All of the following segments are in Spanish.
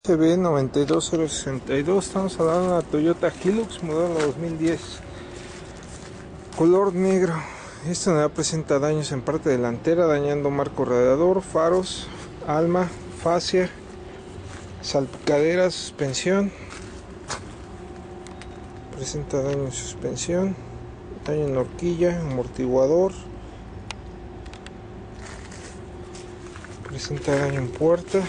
CB92062. Estamos hablando de una Toyota Hilux modelo 2010, color negro. Esta unidad presenta daños en parte delantera, dañando marco radiador, faros, alma, fascia, salpicadera, suspensión. Presenta daño en suspensión, daño en horquilla, amortiguador. Presenta daño en puerta.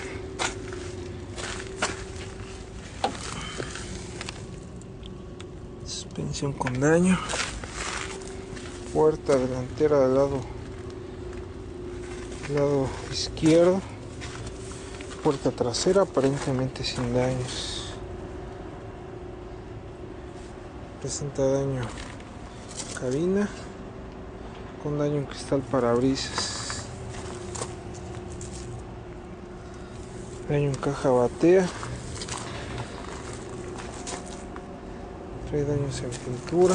Suspensión con daño. Puerta delantera del lado izquierdo. Puerta trasera aparentemente sin daños. Presenta daño cabina con daño en cristal parabrisas. Daño en caja batea. Trae daños en pintura.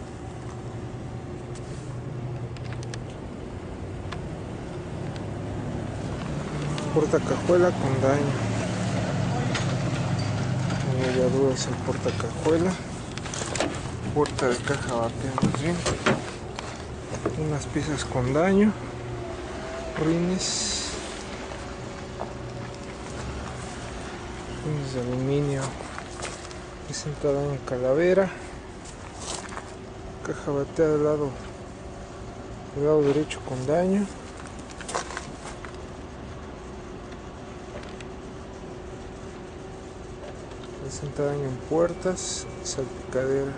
Porta cajuela con daño. Abolladuras en porta cajuela. Puerta de caja batea más bien. Unas piezas con daño. Rines de aluminio. Presenta daño en calavera. Caja batea del lado derecho con daño. Presenta daño en puertas, salpicadera.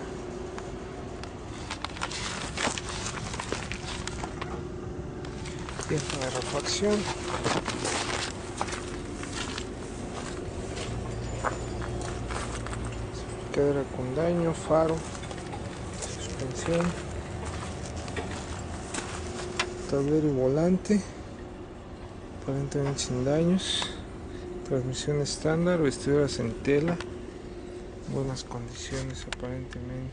Pieza de refacción. Salpicadera con daño, faro, suspensión, tablero y volante, aparentemente sin daños. Transmisión estándar, vestiduras en tela, buenas condiciones aparentemente.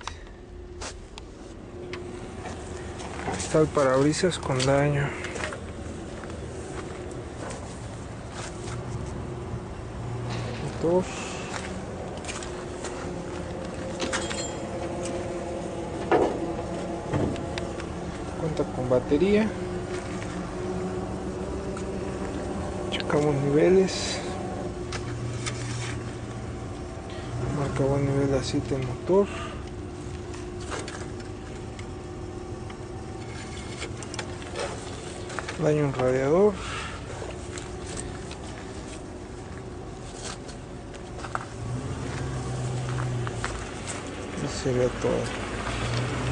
Está el parabrisas con daño. Motor. Cuenta con batería. Checamos niveles. Marca buen nivel de aceite en motor. Daño en radiador. Y sería todo.